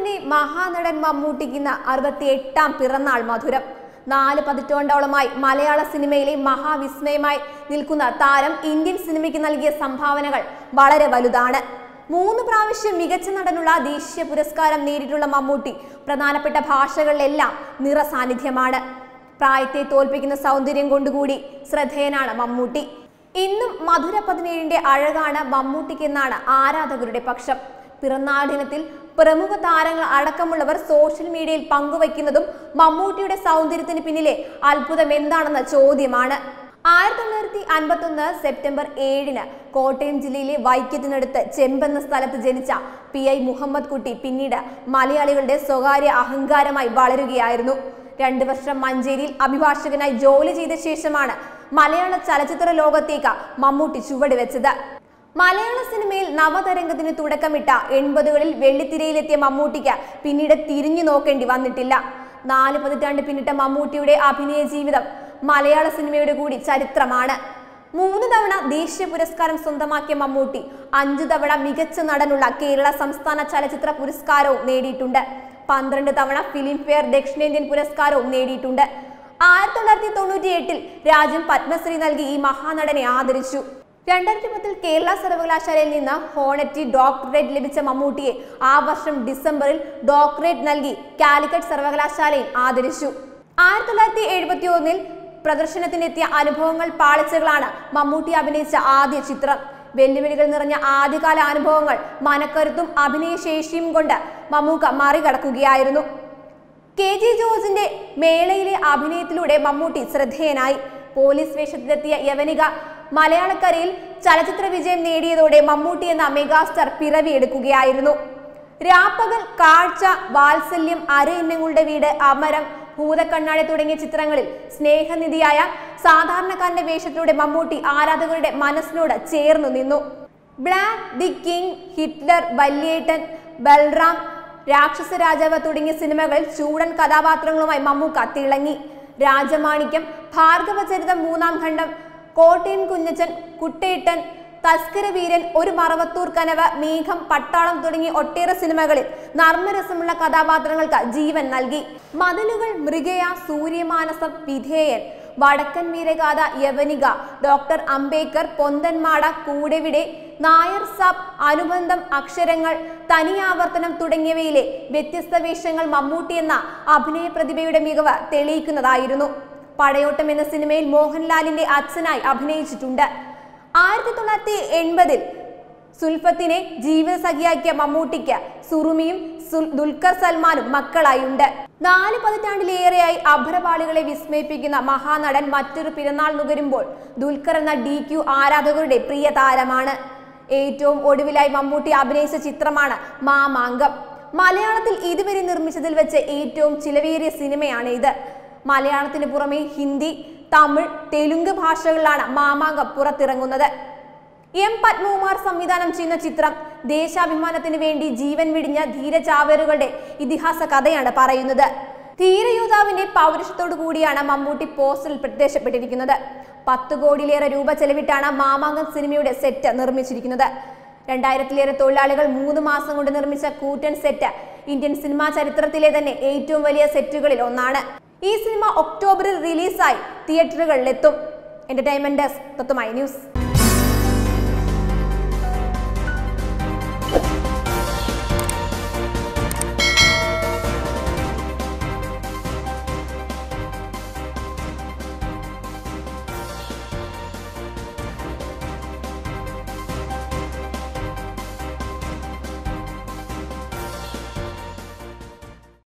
ചലച്ചിത്രത്തിന്റെ മഹാനടൻ മമ്മൂട്ടിക്ക് ഇന്ന് 68ാം പിറന്നാൾ മധുരം. 4 പതിറ്റാണ്ടോളമായി മലയാള സിനിമയിലെ മഹാവിസ്മയമായി നിൽക്കുന്ന താരം ഇന്ത്യൻ സിനിമയ്ക്ക് നൽകിയ സംഭാവനകൾ വളരെ വലുതാണ്. 3 പ്രാവശ്യം മികച്ച നടനുള്ള ദേശീയ പുരസ്കാരം നേടിയിട്ടുള്ള മമ്മൂട്ടി പ്രധാനപ്പെട്ട ഭാഷകളിലെല്ലാം നിറസാന്നിധ്യമാണ്. പ്രായത്തെ തോൽപ്പിക്കുന്ന സൗന്ദര്യം കൊണ്ടുകൂടി ശ്രദ്ധേയനാണ് മമ്മൂട്ടി. ഇന്നും മധുര 17ന്റെ അഴകാണ് മമ്മൂട്ടിക്കെന്നാണ് ആരാധകരുടെ പക്ഷം. പിറന്നാൾ ദിനത്തിൽ പ്രമുഖ താരങ്ങൾ അടക്കമുള്ളവർ സോഷ്യൽ മീഡിയയിൽ പങ്കുവയ്ക്കുന്നതും മമ്മൂട്ടിയുടെ സൗന്ദര്യത്തിന് പിന്നിലെ അത്ഭുതം എന്താണെന്ന ചോദ്യമാണ്. 1951 സെപ്റ്റംബർ 7-ന് കോട്ടയം ജില്ലയിലെ വൈക്കത്തിനടുത്ത് ചെമ്പെന്ന സ്ഥലത്ത് ജനിച്ച PI മുഹമ്മദ് കുട്ടി പിന്നീട് മലയാളികളുടെ സ്വകാര്യ അഹങ്കാരമായി വളരുകയായിരുന്നു. 2 വർഷം മഞ്ചേരിയിൽ അഭിഭാഷകനായി ജോലി ചെയ്ത ശേഷമാണ് മലയാള ചലച്ചിത്ര ലോകത്തേക്ക് മമ്മൂട്ടി ചുവടുവെച്ചത്. മലയാള സിനിമയിൽ നവതരംഗത്തിന് തുടക്കമിട്ട 80കളിൽ വെള്ളിത്തിരയിലെത്തിയ മമ്മൂട്ടിക്ക് പിന്നീട് തിരിഞ്ഞു നോക്കേണ്ടി വന്നിട്ടില്ല. 4 പതിറ്റാണ്ട് പിന്നിട്ട മമ്മൂട്ടിയുടെ അഭിനയ ജീവിതം മലയാള സിനിമയുടെ കൂടി ചരിത്രമാണ്. 3 തവണ ദേശീയ പുരസ്കാരം സ്വന്തമാക്കിയ മമ്മൂട്ടി 5 തവണ മികച്ച നടനുള്ള കേരള സംസ്ഥാന ചലച്ചിത്ര പുരസ്കാരവും നേടിയിട്ടുണ്ട്. 12 തവണ ഫിലിം ഫെയർ ദക്ഷിണേന്ത്യൻ പുരസ്കാരവും നേടിയിട്ടുണ്ട്. 1998-ൽ രാജ്യം പത്മശ്രീ നൽകി ഈ മഹാനടനെ ആദരിച്ചു. 2010-ൽ കേരള സർവകലാശാലയിൽ നിന്ന് ഹോണറ്റി ഡോക്ടറേറ്റ് ലഭിച്ച മമ്മൂട്ടിയെ ആ വർഷം ഡിസംബറിൽ ഡോക്ടറേറ്റ് നൽകി കാലിക്കറ്റ് സർവകലാശാലയിൽ ആദരിച്ചു. 1971-ൽ പ്രദർശനത്തിനെത്തിയ അനുഭവങ്ങൾ പാളിച്ചകളാണ് മമ്മൂട്ടി അഭിനയിച്ച ആദ്യ ചിത്രം. വെല്ലുവിളികൾ നിറഞ്ഞ ആദ്യകാല അനുഭവങ്ങൾ മനക്കരുത്തും അഭിനയശേഷിയും കൊണ്ട് മമ്മൂക്ക മറികടക്കുകയായിരുന്നു. KG ജോർജിന്റെ മേളയിലെ അഭിനയത്തിലൂടെ മമ്മൂട്ടി ശ്രദ്ധേയനായി. പോലീസ് വേഷത്തിലെത്തിയ യവനിക മലയാളക്കരയിൽ ചലച്ചിത്ര വിജയം നേടിയതോടെ മമ്മൂട്ടി എന്ന മെഗാസ്റ്റാർ പിറവിയെടുക്കുകയായിരുന്നു. രാപ്പകൽ, കാഴ്ച, വാത്സല്യം, അരയിന്നങ്ങളുടെ വീട്, അമരം, ഭൂതക്കണ്ണാടി തുടങ്ങിയ ചിത്രങ്ങളിൽ സ്നേഹനിധിയായ സാധാരണക്കാരന്റെ വേഷത്തിലൂടെ മമ്മൂട്ടി ആരാധകരുടെ മനസ്സിനോട് ചേർന്നു നിന്നു. Black, the king, Hitler, Valyettan, Balram, Rakshasa Rajavu തുടങ്ങിയ സിനിമകളിൽ ചൂടൻ കഥാപാത്രങ്ങളുമായി മമ്മൂക്ക തിളങ്ങി. രാജമാണിക്യം, ഭാർഗവചരിതം 3-ാം ഖണ്ഡം, കോട്ടയം കുഞ്ഞച്ചൻ, കുട്ടേട്ടൻ, തസ്കരവീരൻ, ഒരു മറവത്തൂർ കനവ്, മേഘം, പട്ടാളം തുടങ്ങിയ ഒട്ടേറെ സിനിമകളിൽ നർമ്മരസമുള്ള കഥാപാത്രങ്ങൾക്ക് ജീവൻ നൽകി. മതിലുകൾ, മൃഗയ, സൂര്യമാനസം, വിധേയൻ, വടക്കൻ വീരഗാഥ, യവനിക, ഡോക്ടർ അംബേദ്കർ, പൊന്തന്മാട, കൂടെവിടെ, നായർ സാബ്, അനുബന്ധം, അക്ഷരങ്ങൾ, തനിയാവർത്തനം തുടങ്ങിയവയിലെ വ്യത്യസ്ത വേഷങ്ങൾ മമ്മൂട്ടി എന്ന അഭിനയ പ്രതിഭയുടെ മികവ് തെളിയിക്കുന്നതായിരുന്നു. പടയോട്ടം എന്ന സിനിമയിൽ മോഹൻലാലിന്റെ അച്ഛനായി അഭിനയിച്ചിട്ടുണ്ട്. 1980-ൽ സുൽഫത്തിനെ ജീവിതസഖിയാക്കിയ മമ്മൂട്ടിക്ക് സുറുമിയും ദുൽഖർ സൽമാനും മക്കളായുണ്ട്. 4 പതിറ്റാണ്ടിലേറെയായി അഭരപാളികളെ വിസ്മയിപ്പിക്കുന്ന മഹാനടൻ മറ്റൊരു പിറന്നാൾ നുകരുമ്പോൾ ദുൽഖർ എന്ന DQ ആരാധകരുടെ പ്രിയ താരമാണ്. ഏറ്റവും ഒടുവിലായി മമ്മൂട്ടി അഭിനയിച്ച ചിത്രമാണ് മാമാങ്കം. മലയാളത്തിൽ ഇതുവരെ നിർമ്മിച്ചതിൽ വെച്ച് ഏറ്റവും ചിലവേറിയ സിനിമയാണ് ഇത്. മലയാളത്തിന് പുറമെ ഹിന്ദി, തമിഴ്, തെലുങ്ക് ഭാഷകളിലാണ് മാമാങ്കം പുറത്തിറങ്ങുന്നത്. M. പത്മകുമാർ സംവിധാനം ചെയ്യുന്ന ചിത്രം ദേശാഭിമാനത്തിന് വേണ്ടി ജീവൻ വെടിഞ്ഞ ധീരചാവേറുകളുടെ ഇതിഹാസ കഥയാണ് പറയുന്നത്. ധീരയോദ്ധാവിന്റെ പൗരുഷത്തോടു കൂടിയാണ് മമ്മൂട്ടി പോസ്റ്ററിൽ പ്രത്യക്ഷപ്പെട്ടിരിക്കുന്നത്. 10 കോടിയിലേറെ രൂപ ചെലവിട്ടാണ് മാമാങ്കം സിനിമയുടെ സെറ്റ് നിർമ്മിച്ചിരിക്കുന്നത്. 2000-ലേറെ തൊഴിലാളികൾ 3 മാസം കൊണ്ട് നിർമ്മിച്ച കൂറ്റൻ സെറ്റ് ഇന്ത്യൻ സിനിമാ ചരിത്രത്തിലെ തന്നെ ഏറ്റവും വലിയ സെറ്റുകളിൽ ഒന്നാണ്. ഈ സിനിമ ഒക്ടോബറിൽ റിലീസായി തിയേറ്ററുകളിലെത്തും. Entertainment desk, Thathumai news.